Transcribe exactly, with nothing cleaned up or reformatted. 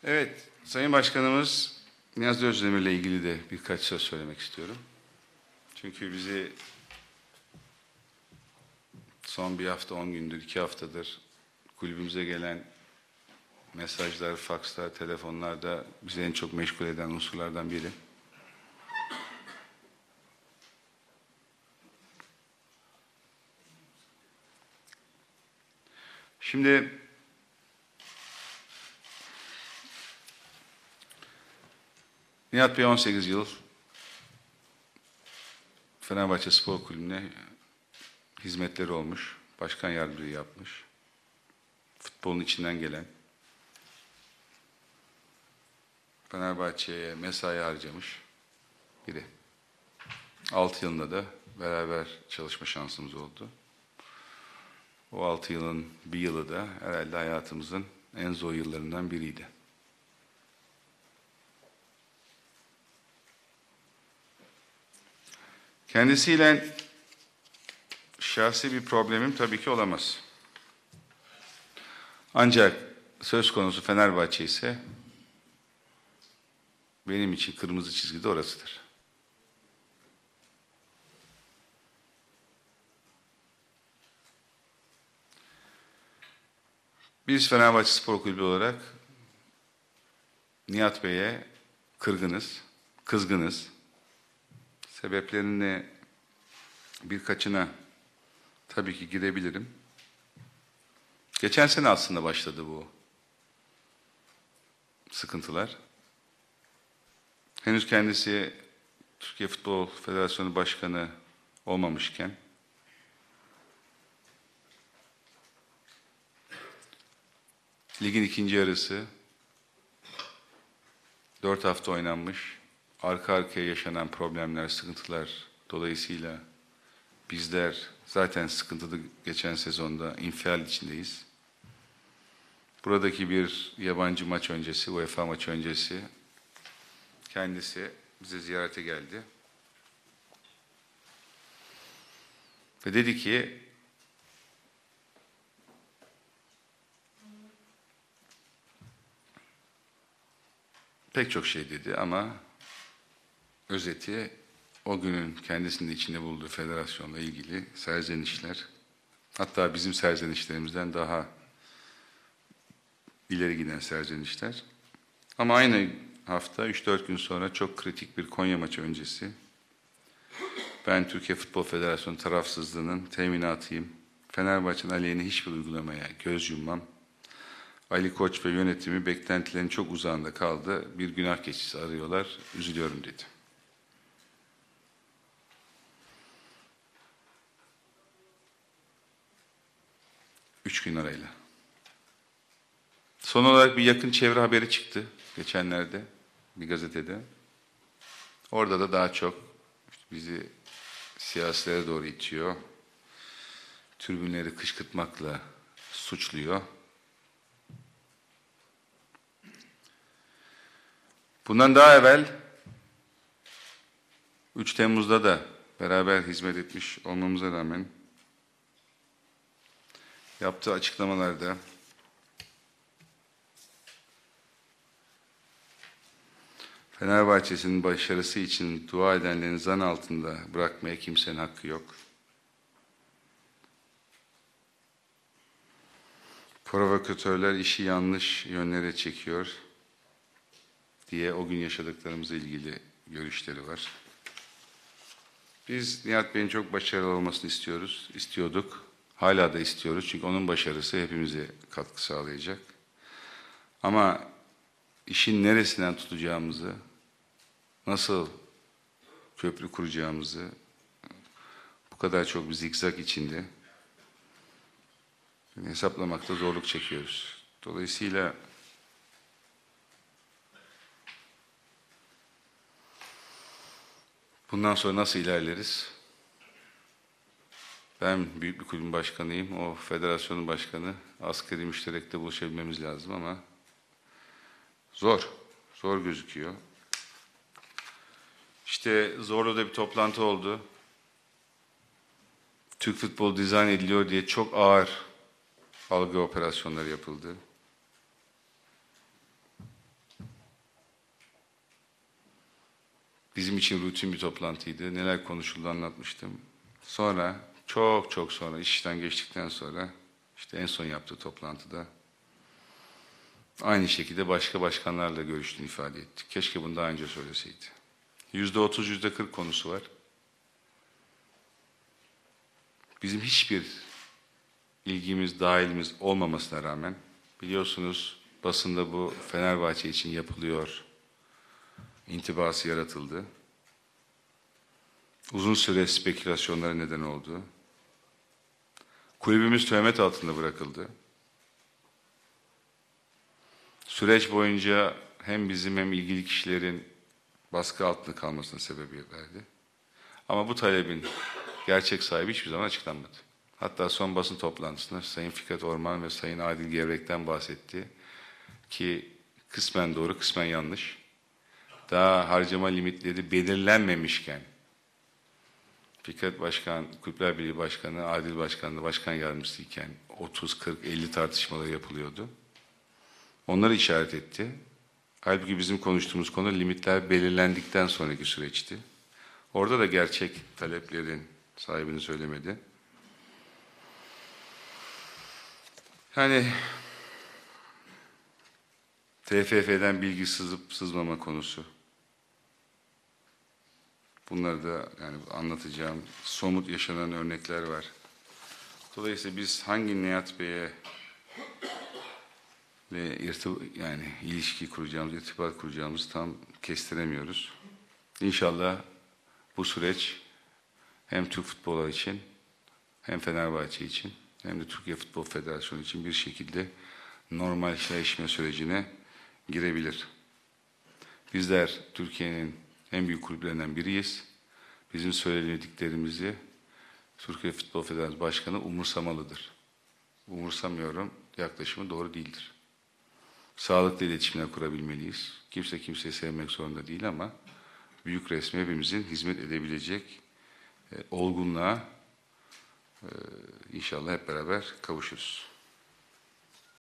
Evet, Sayın Başkanımız Niyazi Özdemir ile ilgili de birkaç söz söylemek istiyorum. Çünkü bizi son bir hafta, on gündür, iki haftadır kulübümüze gelen mesajlar, fakslar, telefonlarda bizi en çok meşgul eden unsurlardan biri. Şimdi Nihat Bey on sekiz yıl Fenerbahçe Spor Kulübü'ne hizmetleri olmuş, başkan yardımcılığı yapmış, futbolun içinden gelen, Fenerbahçe'ye mesai harcamış biri. Altı yılında da beraber çalışma şansımız oldu. O altı yılın bir yılı da herhalde hayatımızın en zor yıllarından biriydi. Kendisiyle şahsi bir problemim tabii ki olamaz. Ancak söz konusu Fenerbahçe ise benim için kırmızı çizgi de orasıdır. Biz Fenerbahçe Spor Kulübü olarak Nihat Bey'e kırgınız, kızgınız. Sebeplerini birkaçına tabii ki girebilirim. Geçen sene aslında başladı bu sıkıntılar. Henüz kendisi Türkiye Futbol Federasyonu Başkanı olmamışken ligin ikinci yarısı dört hafta oynanmış, arka arkaya yaşanan problemler, sıkıntılar dolayısıyla bizler zaten sıkıntılı geçen sezonda infial içindeyiz. Buradaki bir yabancı maç öncesi, UEFA maçı öncesi kendisi bize ziyarete geldi. Ve dedi ki pek çok şey dedi ama özeti o günün kendisinin içinde bulduğu federasyonla ilgili serzenişler, hatta bizim serzenişlerimizden daha ileri giden serzenişler. Ama aynı hafta üç dört gün sonra çok kritik bir Konya maçı öncesi ben Türkiye Futbol Federasyonu tarafsızlığının teminatıyım. Fenerbahçe'nin aleyhine hiçbir uygulamaya göz yummam. Ali Koç ve yönetimi beklentilerin çok uzağında kaldı. Bir günah keçisi arıyorlar. Üzülüyorum dedi. Üç gün arayla. Son olarak bir yakın çevre haberi çıktı geçenlerde bir gazetede. Orada da daha çok işte bizi siyasilere doğru itiyor. Tribünleri kışkırtmakla suçluyor. Bundan daha evvel üç Temmuz'da da beraber hizmet etmiş olmamıza rağmen yaptığı açıklamalarda Fenerbahçe'sinin başarısı için dua edenlerin zan altında bırakmaya kimsenin hakkı yok. Provokatörler işi yanlış yönlere çekiyor diye o gün yaşadıklarımızla ilgili görüşleri var. Biz Nihat Bey'in çok başarılı olmasını istiyoruz, istiyorduk. Hala da istiyoruz çünkü onun başarısı hepimize katkı sağlayacak. Ama işin neresinden tutacağımızı, nasıl köprü kuracağımızı bu kadar çok bir zikzak içinde hesaplamakta zorluk çekiyoruz. Dolayısıyla bundan sonra nasıl ilerleriz? Ben büyük bir kulübün başkanıyım, o federasyonun başkanı. Asgari müşterekte buluşabilmemiz lazım ama zor, zor gözüküyor. İşte Zorlu'da bir toplantı oldu. Türk futbolu dizayn ediliyor diye çok ağır algı operasyonları yapıldı. Bizim için rutin bir toplantıydı. Neler konuşuldu anlatmıştım. Sonra, çok çok sonra, iş işten geçtikten sonra, işte en son yaptığı toplantıda aynı şekilde başka başkanlarla görüştüğünü ifade etti. Keşke bunu daha önce söyleseydi. Yüzde otuz, yüzde kırk konusu var. Bizim hiçbir ilgimiz, dahilimiz olmamasına rağmen, biliyorsunuz basında bu Fenerbahçe için yapılıyor intibası yaratıldı. Uzun süre spekülasyonlara neden oldu. Kulübümüz töhmet altında bırakıldı. Süreç boyunca hem bizim hem ilgili kişilerin baskı altında kalmasına sebebiyet verdi. Ama bu talebin gerçek sahibi hiçbir zaman açıklanmadı. Hatta son basın toplantısında Sayın Fikret Orman ve Sayın Adil Gevrek'ten bahsetti ki kısmen doğru, kısmen yanlış. Daha harcama limitleri belirlenmemişken Fikret Başkan, Kulüpler Birliği Başkanı, Adil Başkan da başkan yardımcısıyken otuz, kırk, elli tartışmaları yapılıyordu. Onları işaret etti. Halbuki bizim konuştuğumuz konu limitler belirlendikten sonraki süreçti. Orada da gerçek taleplerin sahibini söylemedi. Yani T F F'den bilgi sızıp sızmama konusu. Bunları da yani anlatacağım somut yaşanan örnekler var. Dolayısıyla biz hangi Nihat Bey'e ve yani ilişki kuracağımız, irtibat kuracağımızı tam kestiremiyoruz. İnşallah bu süreç hem Türk futbolu için hem Fenerbahçe için hem de Türkiye Futbol Federasyonu için bir şekilde normalleşme sürecine girebilir. Bizler Türkiye'nin en büyük kulüplerinden biriyiz. Bizim söylediklerimizi Türkiye Futbol Federasyonu Başkanı umursamalıdır. Umursamıyorum yaklaşımı doğru değildir. Sağlıklı iletişimler kurabilmeliyiz. Kimse kimseyi sevmek zorunda değil ama büyük resmi hepimizin hizmet edebilecek e, olgunluğa e, inşallah hep beraber kavuşuruz.